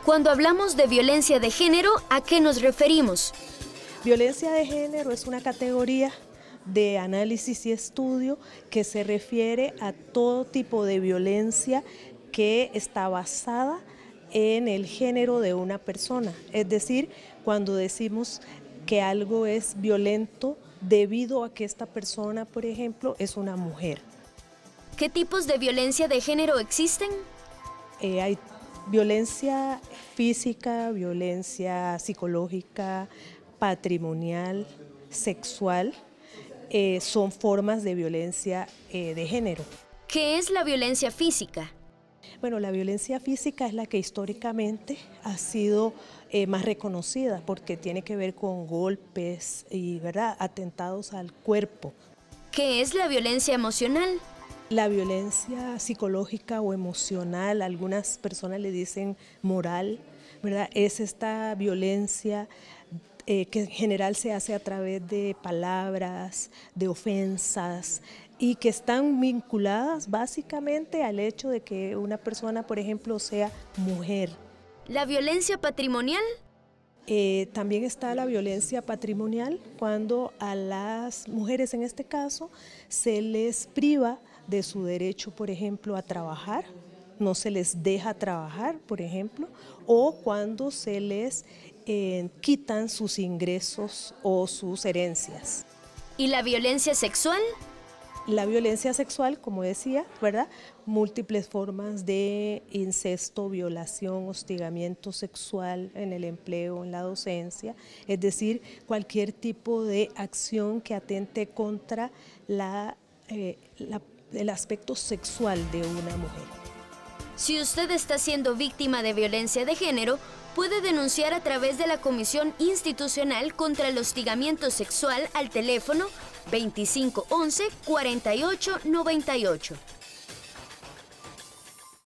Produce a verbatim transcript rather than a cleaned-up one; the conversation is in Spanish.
Cuando hablamos de violencia de género, ¿a qué nos referimos? Violencia de género es una categoría de análisis y estudio que se refiere a todo tipo de violencia que está basada en el género de una persona. Es decir, cuando decimos que algo es violento debido a que esta persona, por ejemplo, es una mujer. ¿Qué tipos de violencia de género existen? Eh, hay violencia física, violencia psicológica, patrimonial, sexual, eh, son formas de violencia eh, de género. ¿Qué es la violencia física? Bueno, la violencia física es la que históricamente ha sido eh, más reconocida porque tiene que ver con golpes y, ¿verdad?, atentados al cuerpo. ¿Qué es la violencia emocional? La violencia psicológica o emocional, algunas personas le dicen moral, ¿verdad?, es esta violencia eh, que en general se hace a través de palabras, de ofensas, y que están vinculadas básicamente al hecho de que una persona, por ejemplo, sea mujer. ¿La violencia patrimonial? Eh, también está la violencia patrimonial, cuando a las mujeres, en este caso, se les priva de su derecho, por ejemplo, a trabajar, no se les deja trabajar, por ejemplo, o cuando se les eh, quitan sus ingresos o sus herencias. ¿Y la violencia sexual? La violencia sexual, como decía, ¿verdad?, múltiples formas de incesto, violación, hostigamiento sexual en el empleo, en la docencia, es decir, cualquier tipo de acción que atente contra la, eh, la, el aspecto sexual de una mujer. Si usted está siendo víctima de violencia de género, puede denunciar a través de la Comisión Institucional contra el Hostigamiento Sexual al teléfono veinticinco once, cuarenta y ocho noventa y ocho.